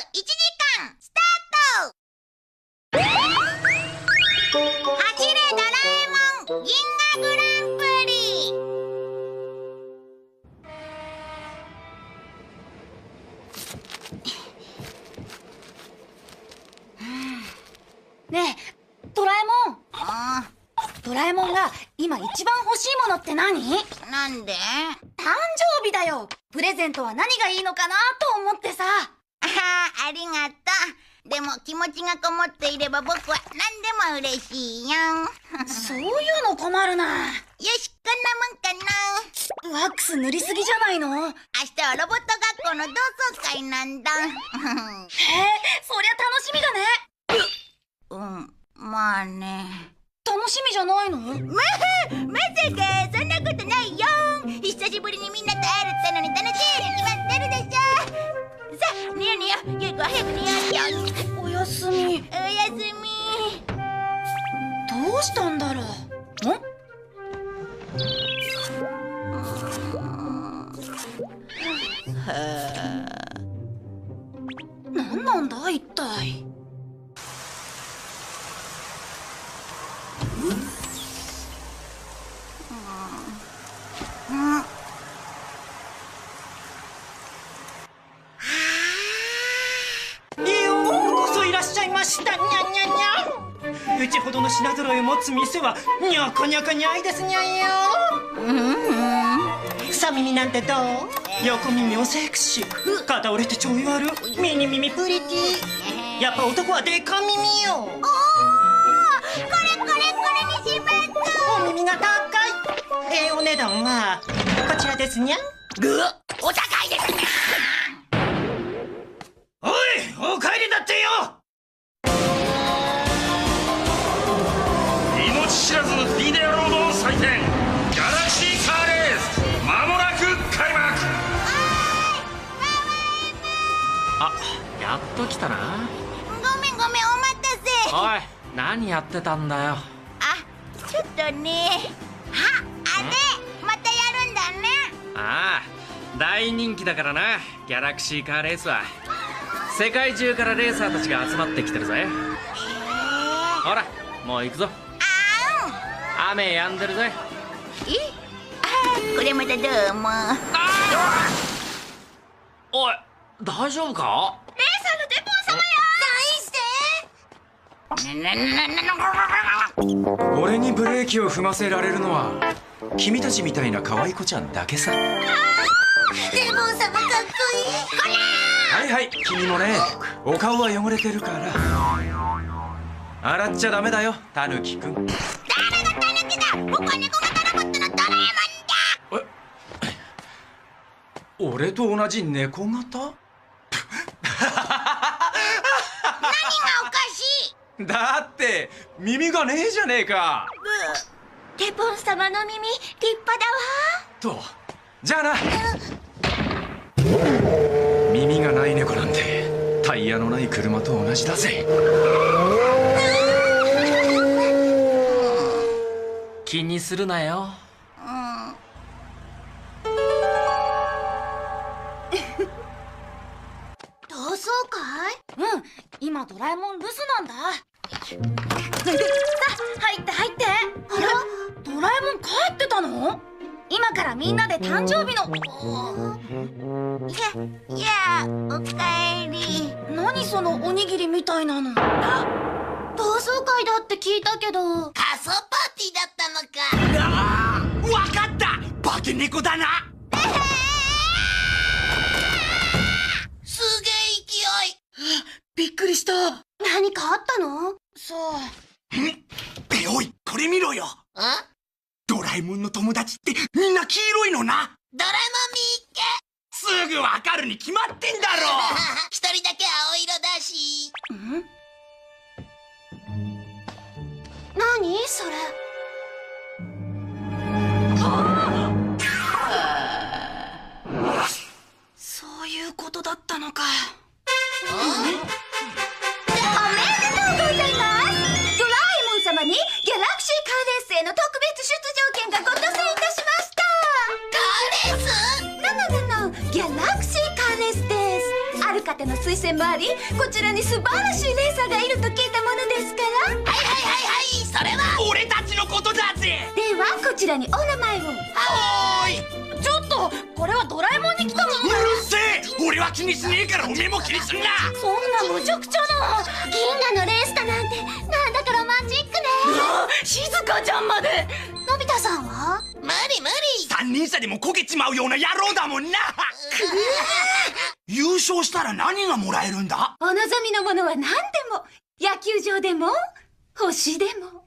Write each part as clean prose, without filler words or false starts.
1時間スタート。走れドラえもん銀河グランプリ。 ねえドラえもん。ドラえもんが今一番欲しいものって何？ なんで？ 誕生日だよ。プレゼントは何がいいのかなと思ってさ。 ありがとう。でも気持ちがこもっていれば僕は何でも嬉しいよ。 そういうの困るな。 よし、こんなもんかな。 ワックス塗りすぎじゃないの？ 明日はロボット学校の同窓会なんだ。 へえ、そりゃ楽しみだね。 まあね。 楽しみじゃないの？ まさかそんなことないよ。久しぶりにみんなと会えるってのに楽しいに決まってるでしょ。さあ寝よう寝よう。ゆい子は早く寝ようよ。 おやすみ。 おやすみ。 どうしたんだろう。何なんだ一体。 ようこそいらっしゃいました。にゃにゃにゃ。うちほどの品揃えを持つ店はにゃかにゃかにゃいですにゃよ。さ耳なんてどう？横耳もセクシー、片折れてちょい悪、ミニ耳プリティ。やっぱ男はデカ耳よ。 これにしまった。 お耳が高い。お値段はこちらですにゃ。 お高いですね。 おい、お帰りだってよ。 命知らずビデオロードの祭典ギャラクシーカーレース、まもなく開幕。 あ、やっと来たな。 ごめんお待たせ。 おい、何やってたんだよ。 ちょっとね。またやるんだね。 ああ、大人気だからな、ギャラクシーカーレースは。世界中からレーサーたちが集まってきてるぜ。ほら、もう行くぞ。雨止んでるぜ。 これまたどうも。 おい、大丈夫か？ レーサーのデポン様よ。 俺にブレーキを踏ませられるのは君たちみたいな可愛い子ちゃんだけさ。 デポン様かっこいい。 はいはい、君もね、お顔は汚れてるから洗っちゃダメだよ、タヌキくん。 誰がタヌキだ。僕は猫型ロボットのドラえもんだ。 俺と同じ猫型？ 何がおかしい？ だって耳がねえじゃねえか。 デポン様の耳立派だわ。 と、じゃあな。耳がない猫なんてタイヤのない車と同じだぜ。 気にするなよ。 同窓会？ 今ドラえもん留守なんだ。さあ入って入って。あら、ドラえもん帰ってたの？今からみんなで誕生日の。 いやおかえり。 何そのおにぎりみたいなの。 同窓会だって聞いたけど。仮装パーティーだったのか。 わかった、化け猫だな。 すげえ勢い。 びっくりした。 何かあったの？ そう。 おい、これ見ろよ。ドラえもんの友達ってみんな黄色いのな。 ドラえもんみっけ。 すぐわかるに決まってんだろ。 一人だけ青色だし。何それ。 そういうことだったのか。 おめでとうございます。ドラえもん様にギャラクシーカーレースへの特別出場権がご当選いたしました。カーレース？ギャラクシーカーレースです。ある方ての推薦もあり、こちらに素晴らしいレーサーがいると聞いたものですから。 はい、それは俺たちのことだぜ。 ではこちらにお名前を。 はーい。 ちょっとこれはドラえもんに来たの。 うるせえ、俺は気にしねえからおめえも気にすんな。 そんなむちゃくちゃな。 銀河のレースだなんて、なんだかロマンチックね。 静香ちゃんまで。 のび太さんは？ 無理三人差でもこけちまうような野郎だもんな。優勝したら何がもらえるんだ？ お望みのものは何でも。野球場でも星でも。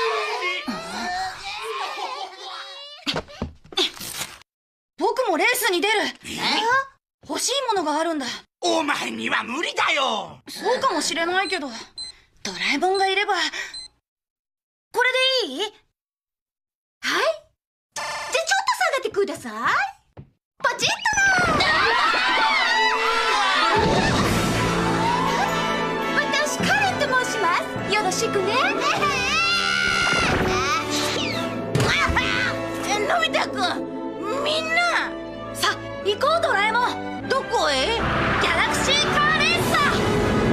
僕もレースに出る。欲しいものがあるんだ。 お前には無理だよ。 そうかもしれないけど、ドラえもんがいれば。これでいい？はい。じゃあちょっと下がってください。ポチッとな。私カレンと申します。よろしくね。 のび太くん、みんなさあ行こうドラえもん。 どこへ？ ギャラクシーカーレーサー。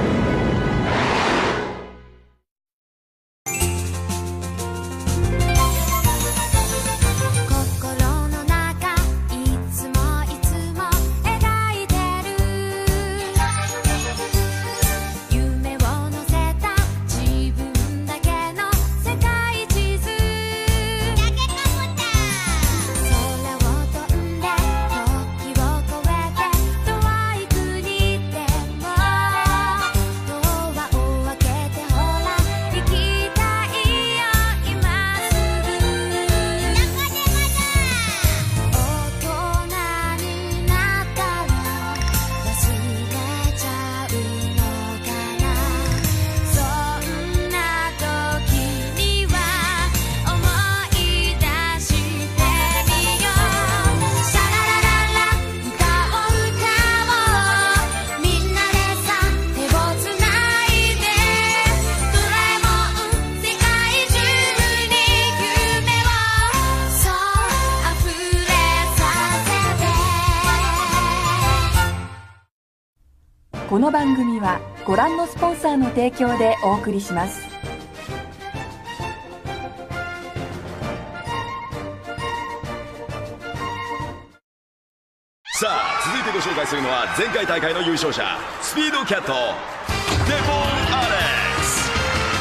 この番組はご覧のスポンサーの提供でお送りします。 さあ続いてご紹介するのは前回大会の優勝者スピードキャットデボン・アレックス。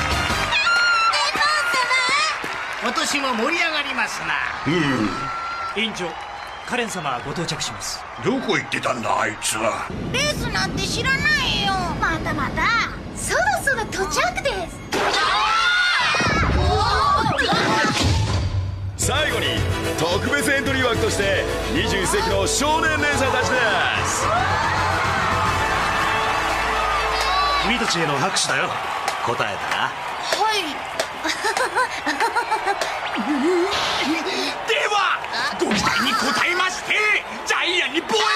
今年も盛り上がりますな。 委員長、カレン様ご到着します。 どこ行ってたんだあいつは。 レースなんて知らないよ。 またまた。そろそろ到着です。 最後に特別エントリー枠として21世紀の少年レーサーたちです。 君たちへの拍手だよ。答えたな。 ではご期待に応えまして、ジャイアンにボエボエ。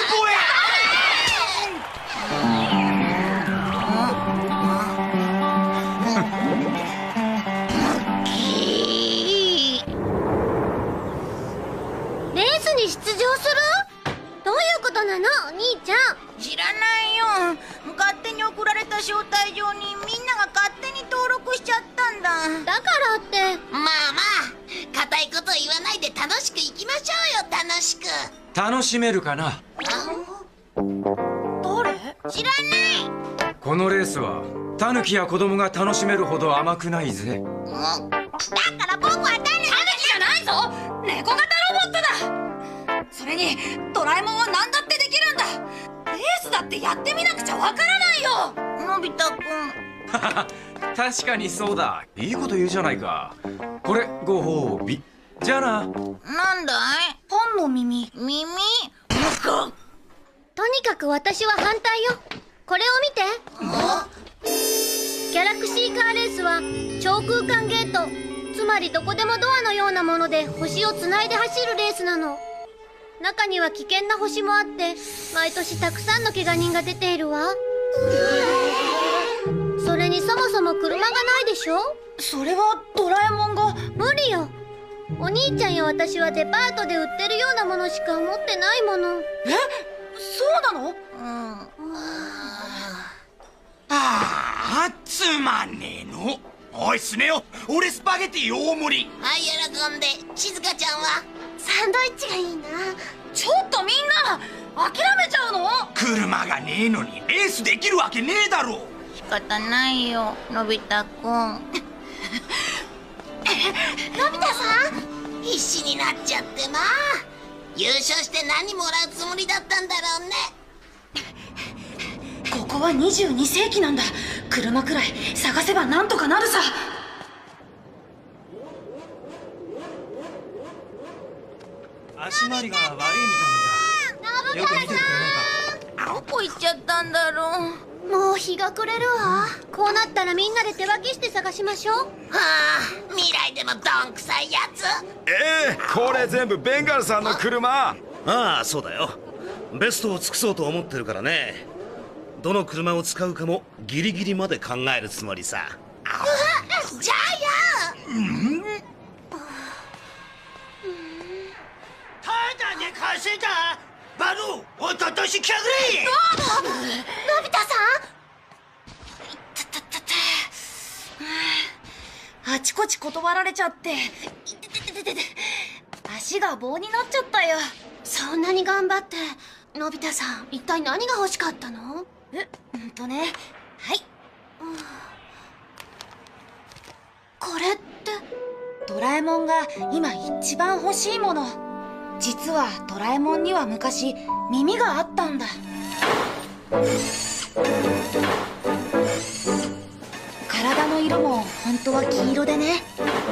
レースに出場する？どういうことなの、お兄ちゃん。知らないよ。勝手に送られた招待状にみんなが勝手に登録しちゃったんだ。だからって。 まあ固いこと言わないで楽しく行きましょうよ。楽しく。 楽しめるかな。 誰？ 知らない。 このレースはタヌキや子供が楽しめるほど甘くないぜ。 だから僕はタヌキじゃないぞ。猫型ロボットだ。それにドラえもんは何だってできるんだ。レースだってやってみなくちゃわからないよ。 のび太くん。 確かにそうだ。いいこと言うじゃないか。これご褒美じゃあな。 なんだい？ パンの耳。 耳？とにかく私は反対よ。これを見て。ギャラクシーカーレースは超空間ゲート、つまりどこでもドアのようなもので星をつないで走るレースなの。中には危険な星もあって毎年たくさんの怪我人が出ているわ。それにそもそも車がないでしょ。 それはドラえもんが。 無理よ。お兄ちゃんや私はデパートで売ってるようなものしか持ってないもの。 そうなの？ ああ、つまんねえの。おいスネ夫、俺スパゲティ大盛り。 はい、喜んで。静香ちゃんはサンドイッチがいいな。ちょっとみんな諦めちゃうの？ 車がねえのにレースできるわけねえだろ。 仕方ないよ、のび太くん。 のび太さん、 必死になっちゃってまあ。優勝して何もらうつもりだったんだろうね。 ここは22世紀なんだ。車くらい探せばなんとかなるさ。 足回りが悪いみたいなんだ。よく見てくれないか。 どこ行っちゃったんだろう。 もう日が暮れるわ。こうなったらみんなで手分けして探しましょう。 はあ、未来でもどんくさいやつ。 これ全部ベンガルさんの車。 ああ、そうだよ。ベストを尽くそうと思ってるからね。どの車を使うかもギリギリまで考えるつもりさ。 じゃあや。 ただで稼いだバルおととしきゃぐれ。 のび太さん、あちこち断られちゃって、足が棒になっちゃったよ。 そんなに頑張って。のび太さん、一体何が欲しかったの？ はい、 これってドラえもんが今一番欲しいもの。実はドラえもんには昔耳があったんだ。体の色も本当は黄色でね。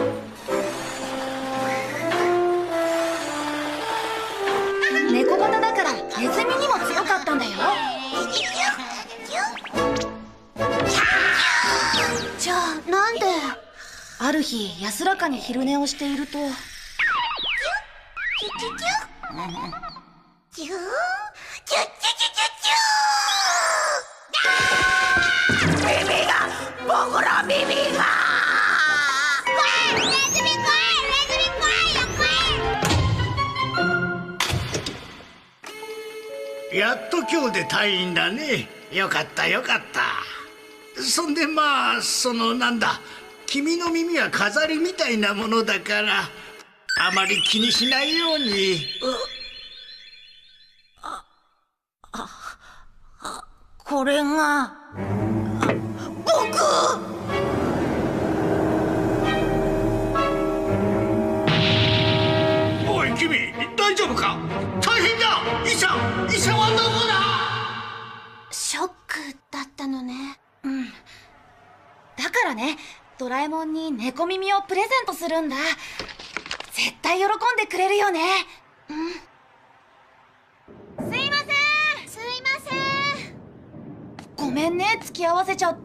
猫型だからネズミにも強かったんだよ。 じゃあなんで？ ある日安らかに昼寝をしていると、 僕の耳が。 やっと今日で退院だね。よかったよかった。そんでまあなんだ、君の耳は飾りみたいなものだからあまり気にしないように。 これが僕。 おい君、大丈夫か？大変だ。医者はどこだ？ ショックだったのね。 だからね、ドラえもんに猫耳をプレゼントするんだ。絶対喜んでくれるよね。 すいません。 ごめんね、付き合わせちゃって。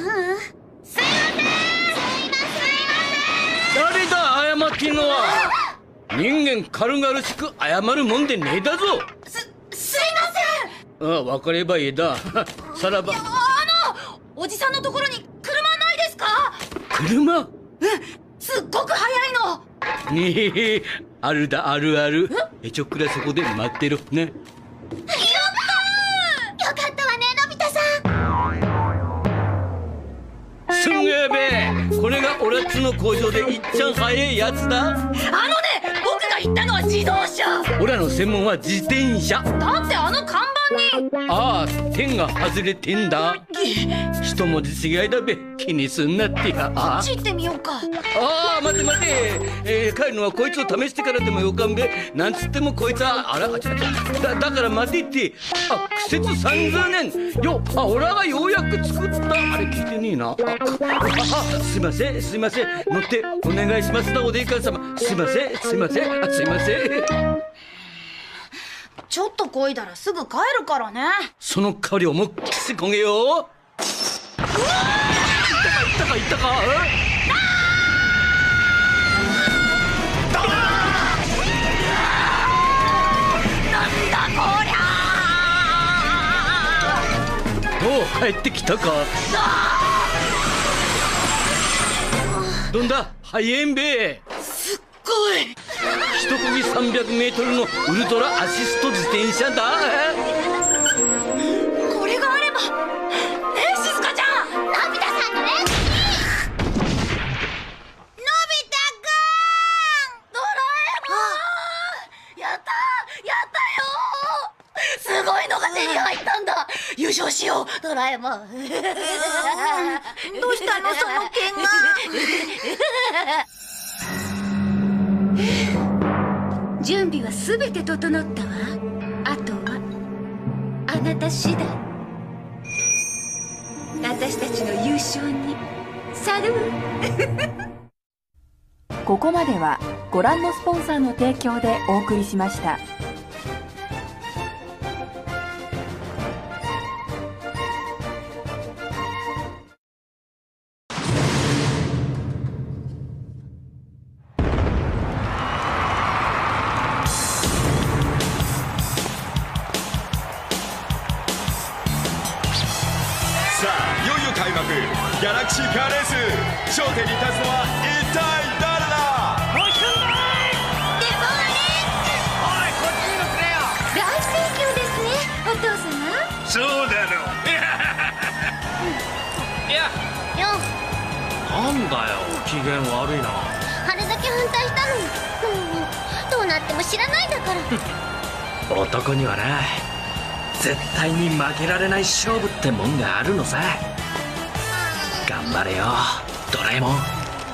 誰だ謝ってんのは。人間軽々しく謝るもんでねえだぞ。 すいません。 ああ、分かればいいだ。さらば。 おじさんのところに車ないですか？ 車？ すっごく速いの。 ねえ、あるだ、あるある。ちょっくらそこで待ってろね。 よかったわね、のび太さん。 すんげえべ。これがオラッツの工場でいっちゃん速いやつだ。 僕が言ったのは自動車。 オラの専門は自転車。 だってあの看板に。 ああ、点が外れてんだ。一文字違いだべ。気にすんなってや。 こっち行ってみようか。 ああ、待て待て。帰るのはこいつを試してからでもよかんべ。なんつってもこいつはだから待てって。苦節30年よ。オラがようやく作った。あれ聞いてねえな。すいません乗ってお願いしますだおでいかん様。すいません。 ちょっと漕いだらすぐ帰るからね。 その代わり思いっきしこげよ。うわー、いったかなんだこりゃ。 おう、帰ってきたか。どんだ速えんべ。 すっごい。 一漕ぎ300メートルのウルトラアシスト自転車だ。 これがあればねえ、静香ち優勝しようドラえもん。どうしたのその剣が。準備はすべて整ったわ。あとはあなた次第。私たちの優勝にサルー。 ここまではご覧のスポンサーの提供でお送りしました。 さあいよいよ開幕、ギャラクシーカーレース。頂点に立つのは一体誰だ。 もう一人だデボーレおいこっちにもくれよ。 大盛況ですねお父様。 そうだろう。 いやよなんだよ機嫌悪いな。 あれだけ反対したのに、どうなっても知らないんだから。 男にはな絶対に負けられない勝負ってもんがあるのさ。頑張れよドラえもん。 お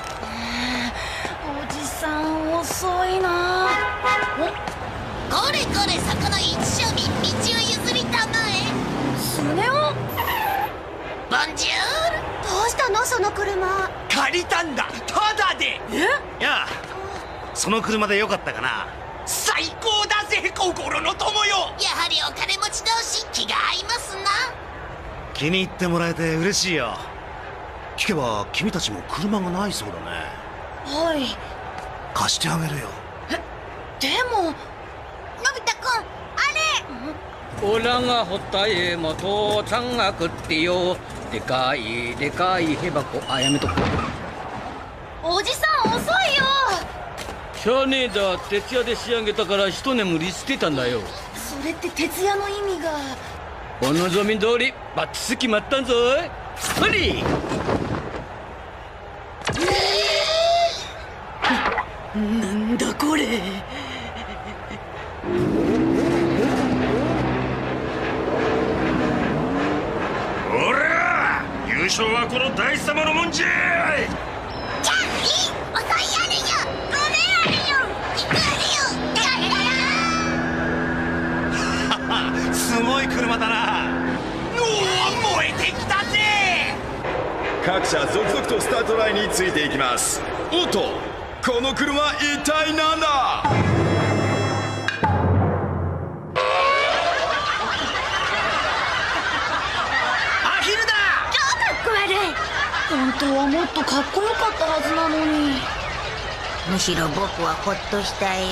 じさん遅いな。 これこれそこの一庶民、道を譲りたまえ。 スネ夫、 ボンジュール。 どうしたのその車。 借りたんだタダで。 いやその車でよかったかな。 最高だぜ心の友よ。 やはりお金持ち同士気が合いますな。 気に入ってもらえて嬉しいよ。聞けば君たちも車がないそうだね。 はい。 貸してあげるよ。 でものび太くんあれ。 オラがホタエも父ちゃんが食ってよ。でかいでかいヘバコ。あ、やめとこう。 おじさん遅いよ。 しゃあねえだ、徹夜で仕上げたから一眠りしてたんだよ。 それって徹夜の意味が。 お望み通りバッチス決まったんぞい。ほりなんだこれ。 おら優勝はこの大師様のもんじゃ。 じゃあいい遅いやるよ。ごめんあるよ。行くあるよ。 すごい車だな。おお燃えてきたぜ。 各社続々とスタートラインについていきます。おっとこの車一体なんだ。 アヒルだ。 超かっこ悪い。本当はもっとかっこよかったはずなのに。 むしろ僕はほっとしたよ。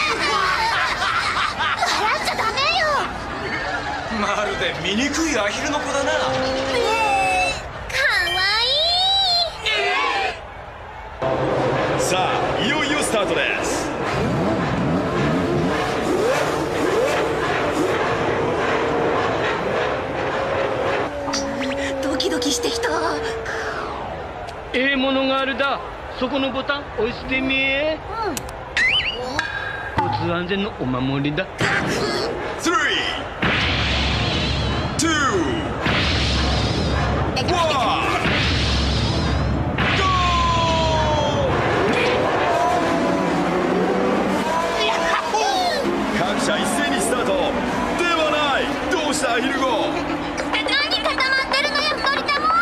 笑っちゃダメよ。 まるで醜いアヒルの子だな。 かわいい。 さあいよいよスタートです。 ドキドキしてきた。 ええものがあるだ。そこのボタン押してみえ。交通安全のお守りだ。 3、2、1、各社一斉にスタートではない。どうしたアヒル号。 何固まってるのよ2人とも。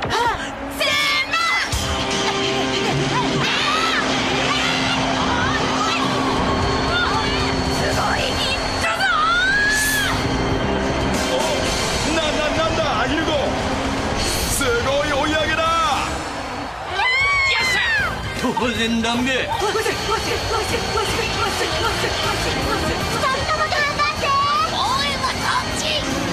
なんだアヒル号。すごい追い上げだ。 当然だめ。 2人とも頑張って。 応援はこっち。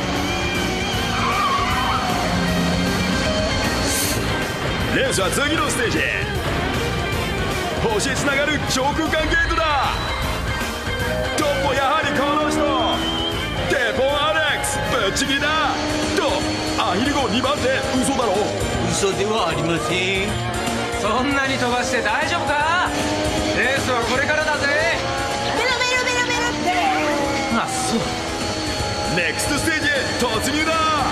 レースは次のステージへ。星つながる超空間ゲートだ。トップはやはりこの人デポンアレックス。ぶっちぎりだとアヒル号2番手。嘘だろ。 嘘ではありません。 そんなに飛ばして大丈夫か。レースはこれからだぜ。 ベロベロベロベロって。 あ、そう。 ネクストステージへ突入だ。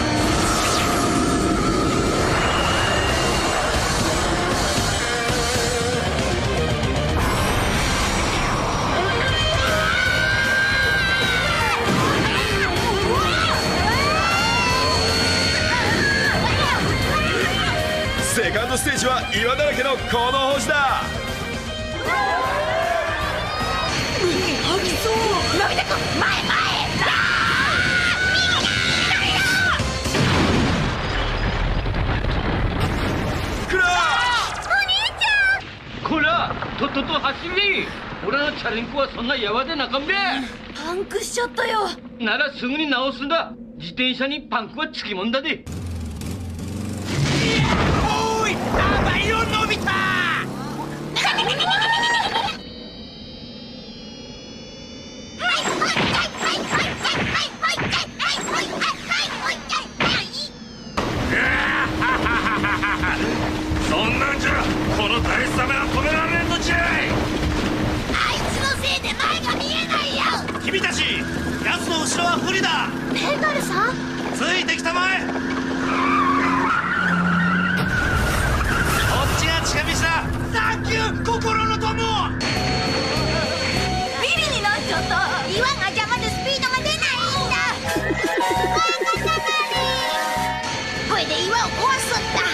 岩だらけのこの星だ。 吐きそう。のび太くん、前前。 こら、とっとと走り。俺のチャリンコはそんなやわでなかんべ。 パンクしちゃったよ。 ならすぐに直すんだ。自転車にパンクはつきもんだで。 おーい、甘いよのび太。 そんなんじゃこの大サメは止められんのじゃい。 あいつのせいで前が見えないよ。 君たち、奴の後ろは不利だ。 ペガルさん、 ついてきたまえ。こっちが近道だ。サンキュー、心の友。 ビリになっちゃった。 岩が邪魔でスピードが出ないんだ。これで岩を壊すんだ。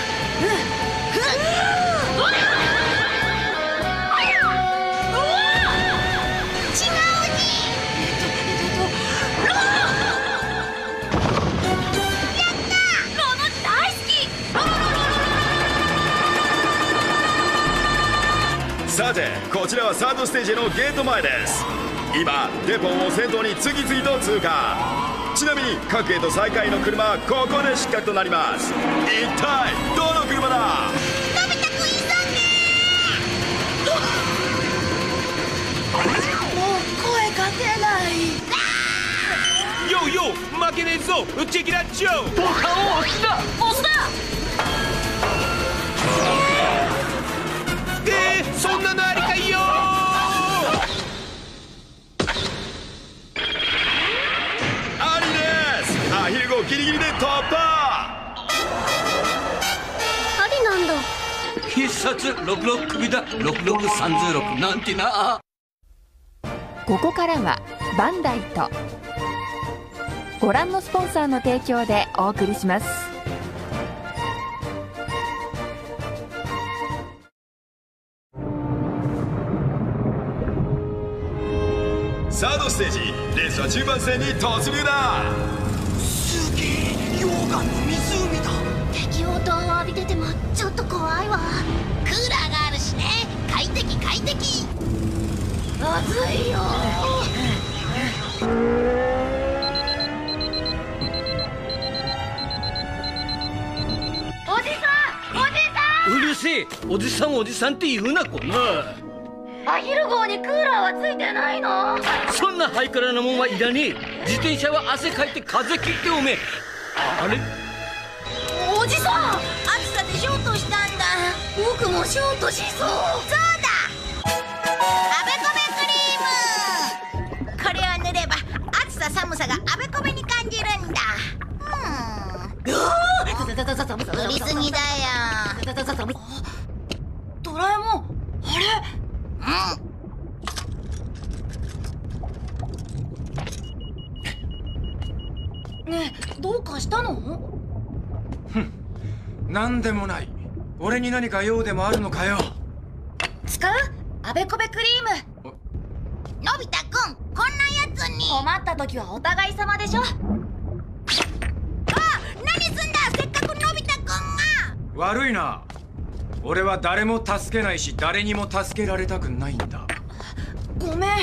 さて、こちらはサードステージのゲート前です。今デポンを先頭に次々と通過。ちなみに各ゲート最下位の車はここで失格となります。一体どの車だ。 のび太くん、急げ。 もう声が出ない。 ヨーヨー、負けねえぞ。チェキラッチョ。 ボタンを押すな。 押すな。 そんなのありかいよ。 ありです。アヒル号ギリギリで突破。 ありなんだ。 必殺66首だ。66306なんてな。 ここからはバンダイとご覧のスポンサーの提供でお送りします。 サードステージ、レースは中盤戦に突入だ。 すげえ、溶岩の湖だ。 敵応答を浴びててもちょっと怖いわ。 クーラーがあるしね。快適快適。 まずいよ。 おじさん、おじさん。 うるせえ。おじさんおじさんって言うな、こんな。 アヒル号にクーラーはついてないの。 そんなハイカラなもんはいらねえ。自転車は汗かいて風切っておめえ。あれ、 おじさん、暑さでショートしたんだ。僕もショートしそう。 そうだ、あべこべクリーム。これを塗れば暑さ寒さがあべこべに感じるんだ。塗りすぎだよ。 ドラえもん、あれ。ねえ、どうかしたの？ なんでもない。俺に何か用でもあるのかよ。 使う？あべこべクリーム。 のび太くん、こんなやつに困った時はお互い様でしょ。 何すんだ。せっかくのび太くんが。 悪いな。俺は誰も助けないし、誰にも助けられたくないんだ。 ごめん。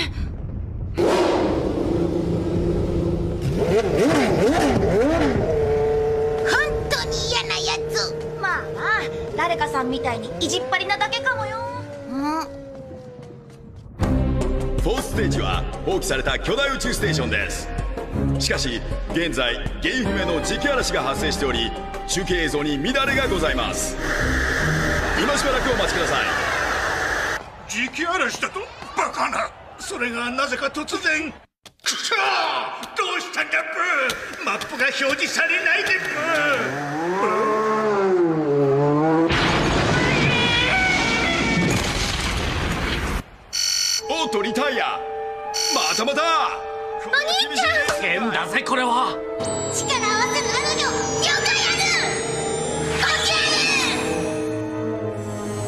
本当に嫌なやつ。 まあな、誰かさんみたいに意地っ張りなだけかもよ。 フォースステージは放棄された巨大宇宙ステーションです。しかし現在原因不明の磁気嵐が発生しており、中継映像に乱れがございます。今しばらくお待ちください。 磁気嵐だと？バカな。それがなぜか突然。くそー、どうしたんだブー。マップが表示されないでおっとリタイア。またまた。 お兄ちゃん。 変だぜこれは。 力合わせるあるよ。了解ある。こっちある。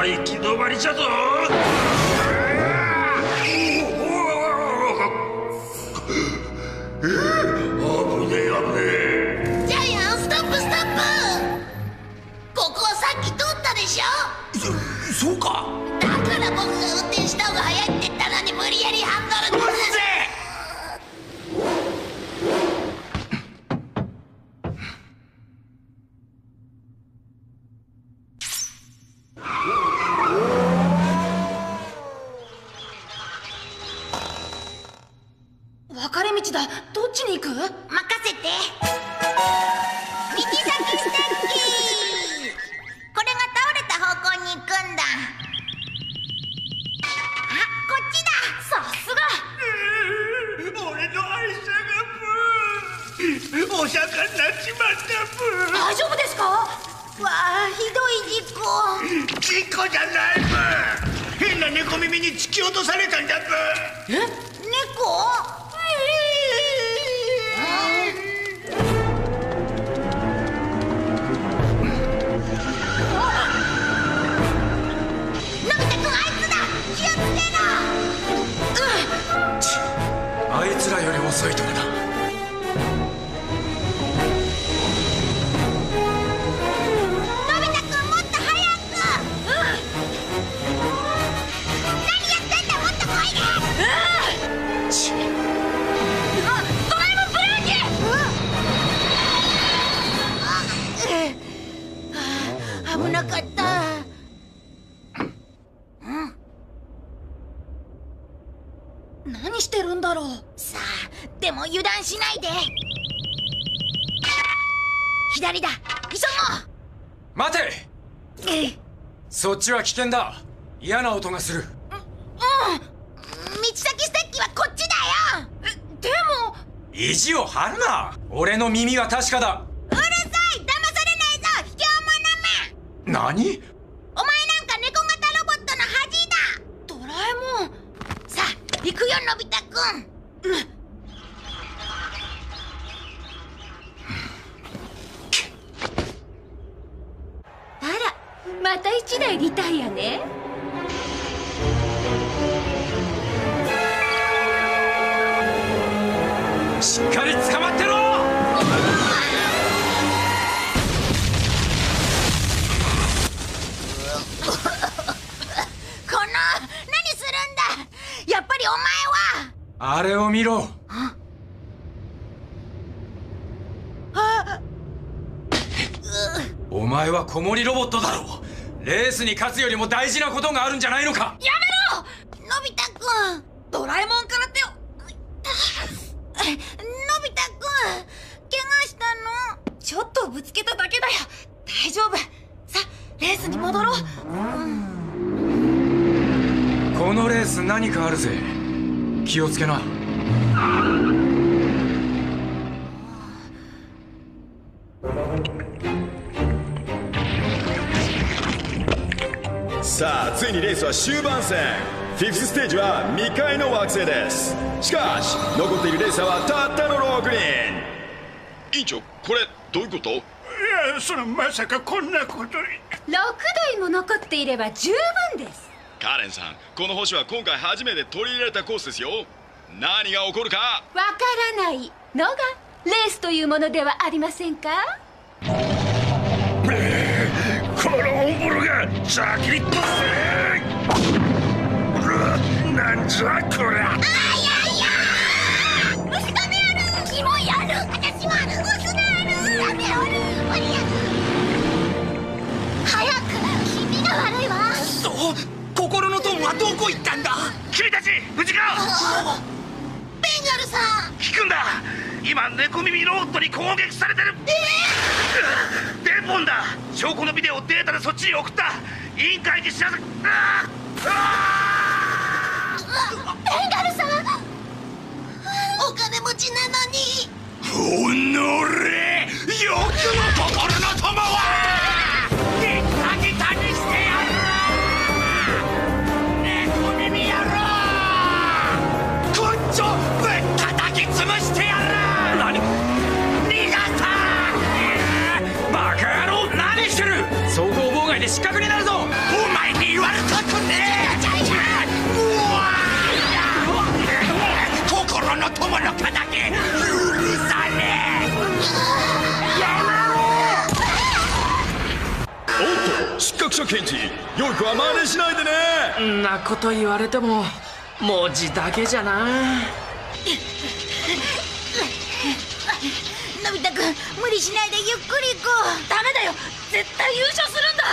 行き止まりじゃぞ。危ねえ。 ジャイアン、ストップストップ。ここさっき通ったでしょ。 そうか。 だから僕が運転した方が早いって言ったのに無理やりハンドル。 分かれ道だ。どっちに行く？ 任せて。右先ステッキ。これが倒れた方向に行くんだ。あ、こっちだ。 さすが。 俺の愛車がお釈迦になっちまったブー。 大丈夫ですか？ わあ、ひどい事故。 事故じゃないブー。変な猫耳に突き落とされたんだブー。 猫？ あいつらより遅いとこだ。 のび太くん、もっと早く。何やってんだ、もっと来いで。 ドラえもん、ブレーキ。 危なかった。 何してるんだろう。 さあ、でも油断しないで。左だ、急ごう。 待て。そっちは危険だ。嫌な音がする。 道先ステッキはこっちだよ。 でも意地を張るな。俺の耳は確かだ。 うるさい、騙されないぞ、卑怯者め。 何？ お前なんか猫型ロボットの恥だ。 ドラえもん。 さあ、行くよ、のび太くん。 あら、また一台リタイアね。 しっかり捕まってろ。 何するんだ。やっぱりお前は。 あれを見ろ。お前は子守ロボットだろう。レースに勝つよりも大事なことがあるんじゃないのか。 やめろ。 のび太くん、 ドラえもんから手を。 のび太くん、怪我したの？ ちょっとぶつけただけだよ。大丈夫。さ、レースに戻ろう。 このレース何かあるぜ。気をつけな。 さあついにレースは終盤戦。フィフスステージは未開の惑星です。しかし残っているレーサーはたったの6人。 委員長、これどういうこと？いや、まさかこんなことに。 6台も残っていれば十分です。 カレンさん、この星は今回初めて取り入れられたコースですよ。何が起こるかわからないのがレースというものではありませんか？ このオンボロがジャキリッとせー。なんじゃこりゃ。 虫亀ある、キモいある、私もある、薄菜ある、ラメある、無理や。早く、君が悪いわ。 心のトーンはどこ行ったんだ。 君たち無事か？ ベンガルさん、 聞くんだ。今猫耳ロボットに攻撃されてる。デポンだ。証拠のビデオをデータでそっちに送った。委員会に知らせ。 ベンガルさん、お金持ちなのに。 おのれ、よくも心の友はギタギタにしてやる。猫耳野郎、こっちょぶっ叩き潰してやる。何？逃がさ。 バカ野郎、何してる。走行妨害で失格になるぞ。 お前に言わ心の友の仇許さねおっと失格者検事、良い子は真似しないでね。 んなこと言われても文字だけじゃな。 のび太くん、無理しないでゆっくり行こう。ダメだよ、絶対優勝するんだ。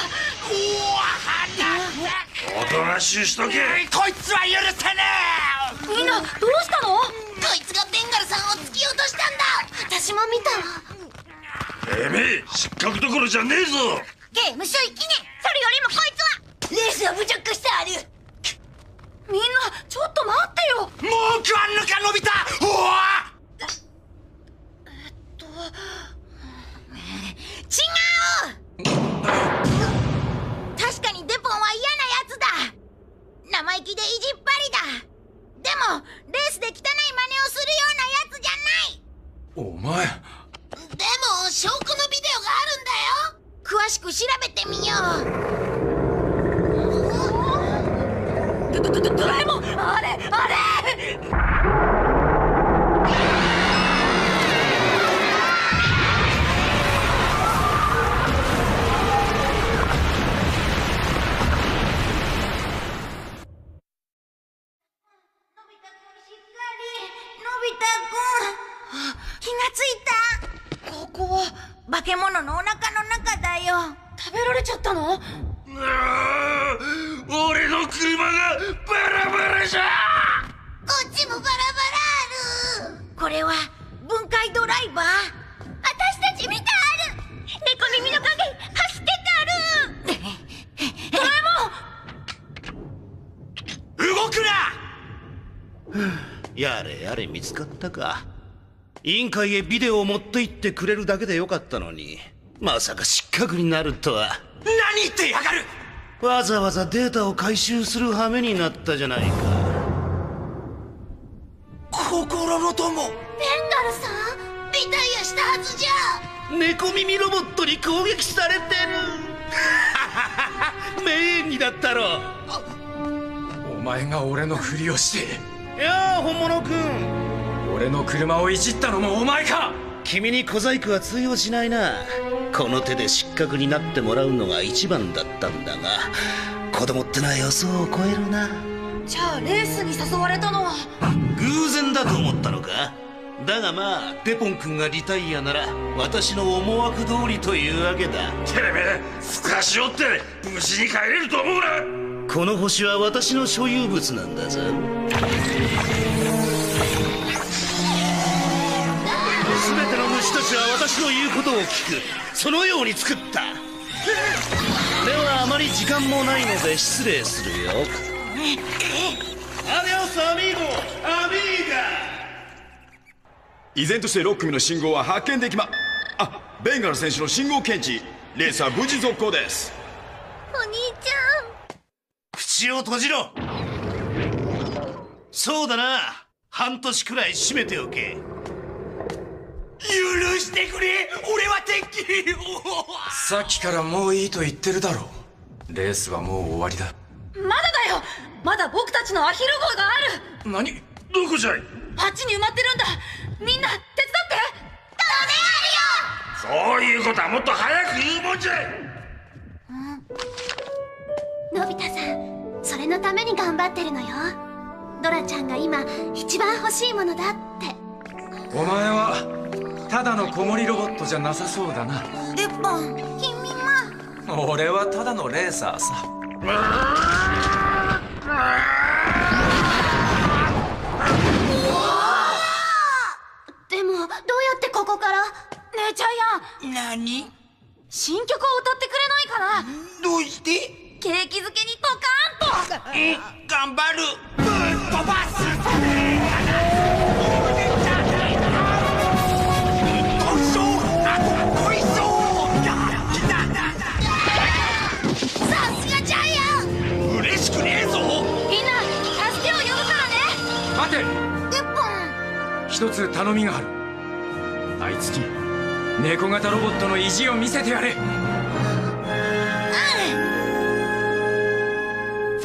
おとなしいしとけ。 こいつは許せねみんなどうしたの？ こいつがベンガルさんを突き落としたんだ。 私も見たわ。 てめえ失格どころじゃねえぞ。 刑務所行きね。それよりもこいつはレースを侮辱してある。 みんなちょっと待ってよ。 もう食わんのかのび太。 違う。確かにデポンは嫌なやつだ。生意気で意地っ張りだ。でもレースで汚い真似をするようなやつじゃない。 お前でも証拠のビデオがあるんだよ。詳しく調べてみよう。 ドラえもん、あれ化け物のお腹の中だよ。 食べられちゃったの？ 俺の車がバラバラじゃ。 こっちもバラバラある。これは分解ドライバー。私たち見たある。猫耳の影走ってたある。ドラえもん、 動くな。 やれやれ見つかったか。委員会へビデオを持って行ってくれるだけでよかったのに、まさか失格になるとは。 何言ってやがる。 わざわざデータを回収する羽目になったじゃないか。 心の友。 ベンガルさんリタイアしたはずじゃ。 猫耳ロボットに攻撃されてる。名演技だったろ。 お前が俺のふりをして。 やあ本物くん、 俺の車をいじったのもお前か。 君に小細工は通用しないな。この手で失格になってもらうのが一番だったんだが、子供ってのは予想を超えるな。 じゃあレースに誘われたのは偶然だと思ったのか。だがまあデポン君がリタイアなら私の思惑通りというわけだ。 てめえすかしおって無事に帰れると思うな。 この星は私の所有物なんだぞ。全ての虫たちは私の言うことを聞く。そのように作った。ではあまり時間もないので失礼するよ。アディオスアミーゴアミーガ。 依然として6組の信号は発見できベンガル選手の信号検知、レースは無事続行です。 お兄ちゃん。 口を閉じろ。そうだな、半年くらい閉めておけ。 許してくれ。俺はてっきり。 さっきからもういいと言ってるだろう。レースはもう終わりだ。 まだだよ。まだ僕たちのアヒル号がある。 何？ どこじゃい。 あっちに埋まってるんだ。みんな手伝って。 そういうことはもっと早く言うもんじゃい。 のび太さん、それのために頑張ってるのよ。ドラちゃんが今一番欲しいものだって。 お前はただの子守ロボットじゃなさそうだな。 デポン、君も。 俺はただのレーサーさ。 でもどうやってここから。 ねえジャイアン、 何？ 新曲を歌ってくれないかな。 どうして？ 景気づけにドカーンと。 頑張る。ぶっ飛ばす。 さすがジャイアン。 嬉しくねえぞ。 みんな助けを呼ぶからね。 待て。 デポン、 一つ頼みがある。あいつに猫型ロボットの意地を見せてやれ。 フ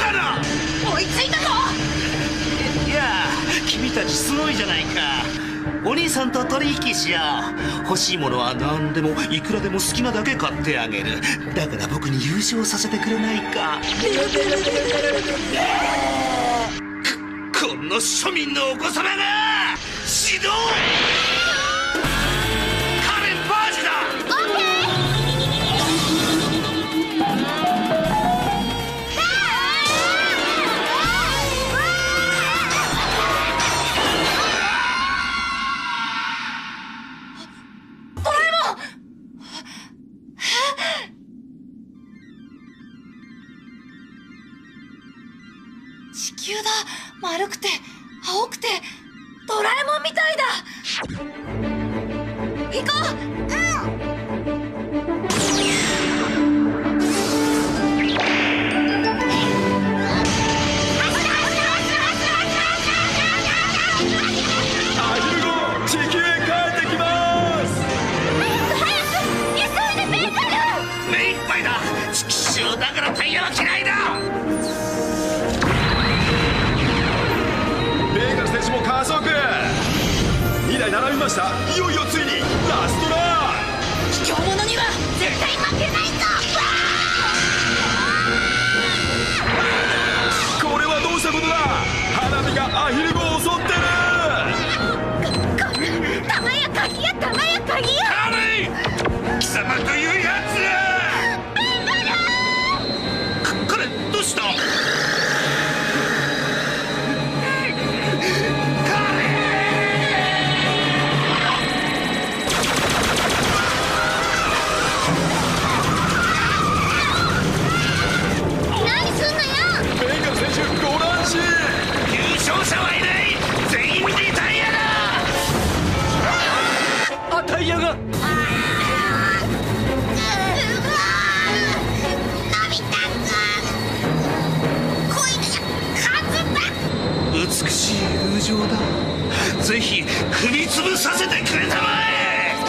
カな。 追いついたぞ。 いや君たちすごいじゃないか。お兄さんと取引しよう。欲しいものは何でもいくらでも好きなだけ買ってあげる。だから僕に優勝させてくれないか。この庶民のお子様が指導。カレンバージだ。 地球だ。丸くて青くてドラえもんみたいだ。行こう。 アヒル号地球へ帰ってきます。 早く急いでベンガル。 目いっぱいだ。チキショーだからタイヤは嫌いだ。 ベーガル選手も加速。2台並びました。いよいよついにラストラン。 卑怯者には絶対負けないぞ。 これはどうしたことだ。花火がアヒル号を襲ってる。 玉や鍵や玉や鍵や。 カレン貴様というやつ。 ベンガル。 カレンどうした。 タイヤが。 美しい友情だ。ぜひ踏み潰させてくれたまえ。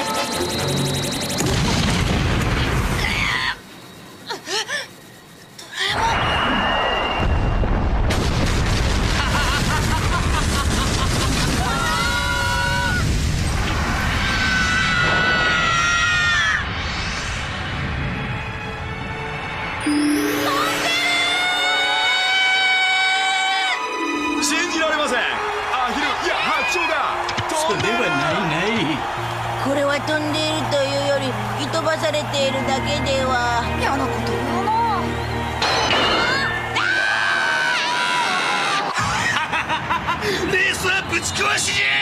信じられません。アヒル、いや白鳥が飛んでる。 それはないない。 これは飛んでいるというより吹き飛ばされているだけでは。 嫌なこと言うな。 レースはぶち壊しじゃ。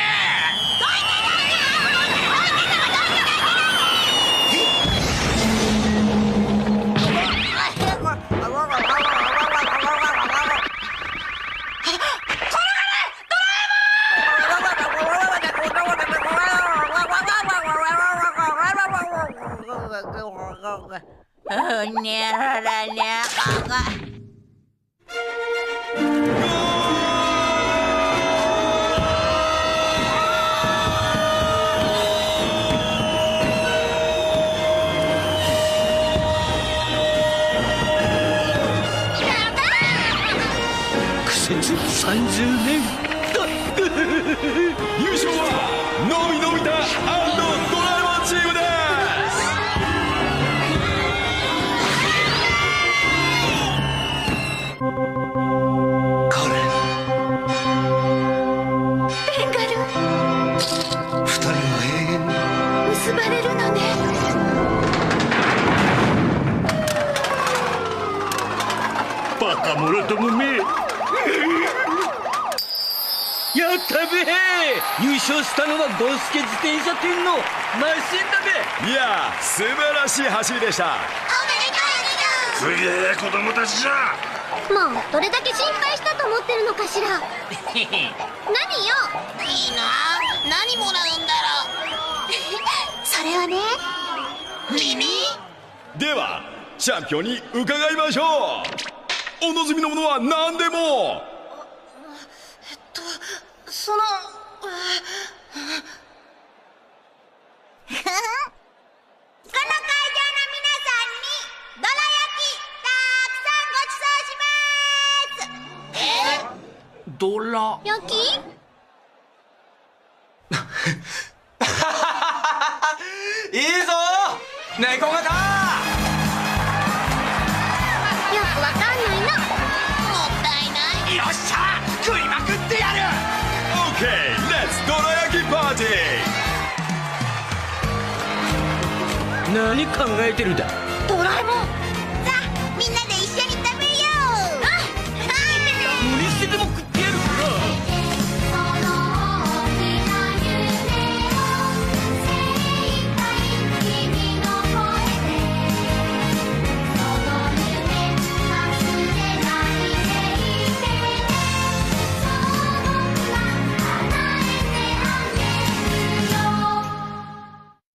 30年優勝はのびのびた&ドラえもんチームです。 カレン、 ベンガル、 2人は永遠に結ばれるのね。 バカ者どもめ。やったべ優勝したのはゴンスケ自転車店のマシンだべ。 いや素晴らしい走りでした。 すげえ子供たちじゃ。 もうどれだけ心配したと思ってるのかしら。何よ。 いいな。何もらうんだろう。それはね、耳。 ではチャンピオンに伺いましょう。お望みのものは何でも。 そのこの会場の皆さんにどら焼きたくさんごちそうします。 ドラ焼きいいぞ猫型。 よくわかんないな。 もったいない。 よっしゃ食いまくってやる。 OK レッツどら焼きパーティー。 何考えてるだ。 ドラえもん